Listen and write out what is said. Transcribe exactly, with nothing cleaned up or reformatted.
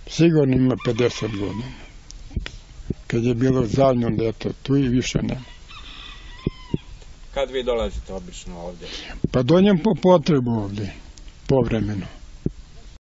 Sigurno ima pedeset godina. Kad je bilo zadnjo ljeto, tu i više nema. Kad vi dolazite obično ovdje? Pa dođem po potrebu ovdje, povremeno.